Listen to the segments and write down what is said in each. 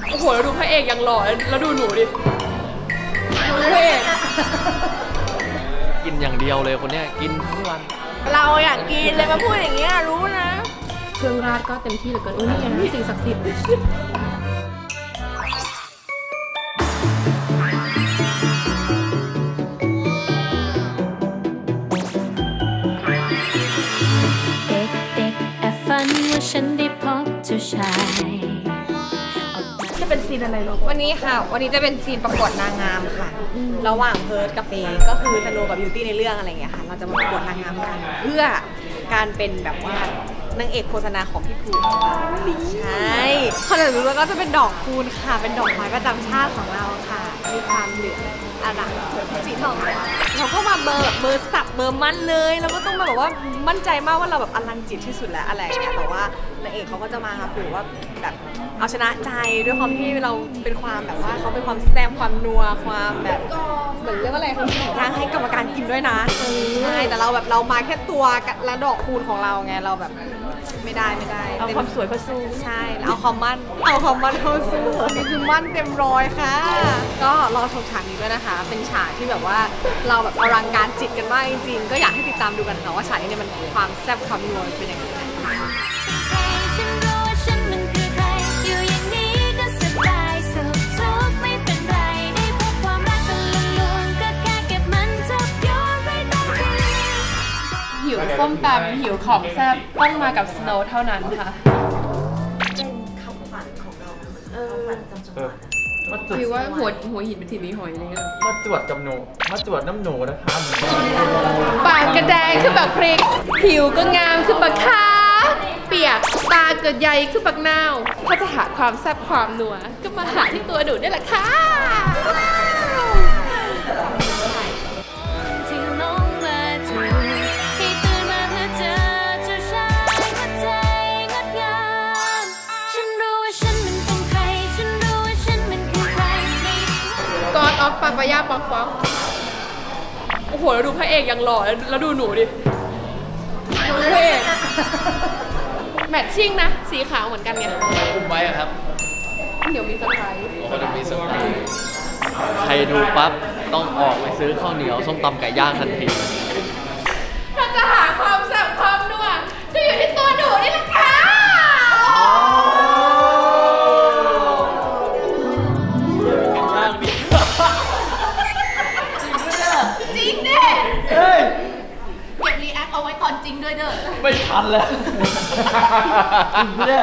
โอ้โหแล้วดูพระเอกยังหล่อแล้วดูหนูดิดูพระเอกกินอย่างเดียวเลยคนเนี้ยกินทั้งวันเราอยากกินเลยมาพูดอย่างเงี้ยรู้นะเครื่องราชก็เต็มที่เหลือเกินนี่ยังสิ่งศักดิ์สิทธิ์ฉันได้พบเจ้าชายจะเป็นซีนอะไรลูกวันนี้ค่ะวันนี้จะเป็นซีนประกวดนางงามค่ะระหว่างเพิร์ทกับเฟย์ก็คือสโนว์กับบิวตี้ในเรื่องอะไรอย่างเงี้ยค่ะเราจะมาประกวดนางงามกันเพื่อการเป็นแบบว่านางเอกโฆษณาของพี่ภูใช่คอนเสิร์ตรู้ก็จะเป็นดอกคูณค่ะเป็นดอกไม้ประจำชาติของเราค่ะมีความเหลืองอร่ามสีทองเราก็มาเบอร์แบบเบอร์สับเบอร์มั่นเลยเราก็ต้องมาแบบว่ามั่นใจมากว่าเราแบบอลังจิตที่สุดแล้วอะไรอย่างเงี้ยแต่ว่านางเอกเขาก็จะมาค่ะคือว่าแบบเอาชนะใจด้วยความที่เราเป็นความแบบว่าเขาเป็นความแซ่บความนัวความแบบเหมือนเรียกว่าอะไรเขาทางให้กรรมการกินด้วยนะใช่แต่เราแบบเรามาแค่ตัวและดอกคูณของเราไงเราแบบไม่ได้เอาความสวยเข้าสู้ใช่เอาความมั่นเข้าสู้นี่คือมั่นเต็มร้อยค่ะก็รอชมฉากนี้ด้วยนะคะเป็นฉากที่แบบว่าเราแบบอลังการจิตกันมากจริงๆก็อยากให้ติดตามดูกันค่ะว่าฉากนี้เนี่ยมันความแซ่บความนัวเป็นยังไงหิวส้มตำหิวของแซ่บต้องมากับสโนว์เท่านั้นค่ะเป็นคำฝันของเราคำฝันจำจังหวัดคือว่าหัวหินเป็นถิ่นมีหอยอะไรเงี้ยมาจวดกับหนูมาจวดน้ำหนูนะคะปากกระแดงคือแบบพริกผิวก็งามคือปากคาเปียกตาเกิดใหญ่คือปากนาวถ้าจะหาความแซ่บความนัวก็มาหาที่ตัวหนูนี่แหละค่ะออกปากปะย่าป๊อกป๊อกโอ้โหแล้วดูพระเอกยังหล่อแล้วดูหนูดิดูพระเอกแมทชิ่งนะสีขาวเหมือนกันไงอุ้มไว้ครับเดี๋ยวมีเซอร์ไพรส์โอ้เดี๋ยวมีเซอร์ไพรส์ใครดูปั๊บต้องออกไปซื้อข้าวเหนียวส้มตำไก่ย่างทันทีถ้าจะหาความแซ่บความนัวก็อยู่ที่ตัวหนูนี่แหละค่ะจริงดิเฮ้ยเก็บรีแอคเอาไว้ก่อนจริงด้วยเด้อไม่ทันแล้วจริงด้วย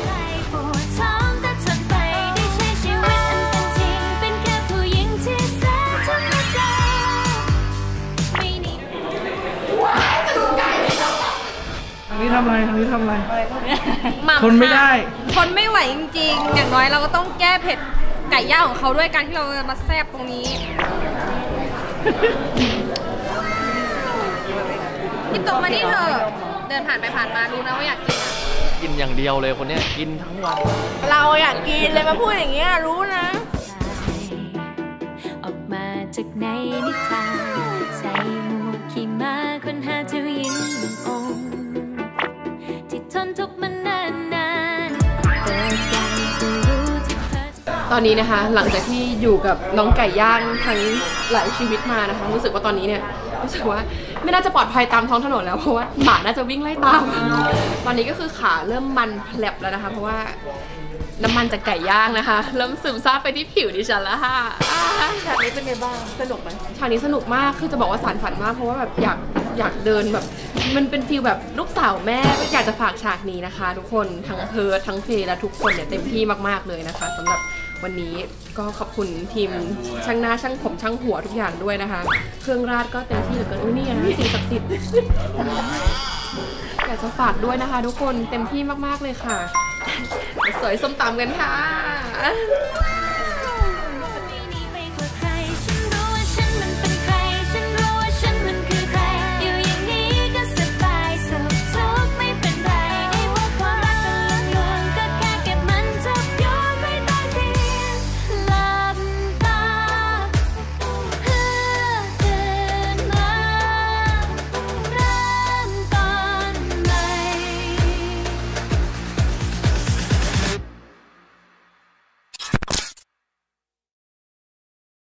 ทางนี้ทำอะไรทนไม่ได้ทนไม่ไหวจริงๆอย่างน้อยเราก็ต้องแก้เผ็ดไก่ย่างของเขาด้วยการที่เรามาแซ่บตรงนี้พี่ตกมานี่เถอะเดินผ่านไปผ่านมารู้นะว่าอยากกินกินอย่างเดียวเลยคนเนี้ยกินทั้งวันเราอยากกินเลยมาพูดอย่างเงี้ยรู้นะออกมาจากในนิทานใส่หมวกขี่ม้าค้นหาเจ้าหญิงหนึ่งองค์ที่ทนทุกข์มานานเกิดใหญ่ก็รู้ที่เธอตอนนี้นะคะหลังจากที่อยู่กับน้องไก่ย่างทั้งหลายชีวิตมานะคะรู้สึกว่าตอนนี้เนี่ยรู้สึกว่าไม่น่าจะปลอดภัยตามท้องถนนแล้วเพราะว่าหมาน่าจะวิ่งไล่ตามตอนนี้ก็คือขาเริ่มมันแผลบแล้วนะคะเพราะว่าน้ำมันจากไก่ย่างนะคะเริ่มซึมซาบไปที่ผิวดิฉันแล้วค่ะฉากนี้เป็นไงบ้างสนุกไหมฉากนี้สนุกมากคือจะบอกว่าสานฝันมากเพราะว่าแบบอยากเดินแบบมันเป็นฟีลแบบลูกสาวแม่ก็อยากจะฝากฉากนี้นะคะทุกคนทั้งเพิร์ททั้งเฟย์และทุกคนเนี่ยเต็มที่มากๆเลยนะคะสำหรับวันนี้ก็ขอบคุณทีมช่างหน้าช่างผมช่างหัวทุกอย่างด้วยนะคะเครื่องราชก็เต็มที่เหลือเกินนี่ยังสิ่งศักดิ์สิทธิ์อยากจะฝากด้วยนะคะทุกคนเต็มที่มากๆเลยค่ะสวยส้มตำกันค่ะ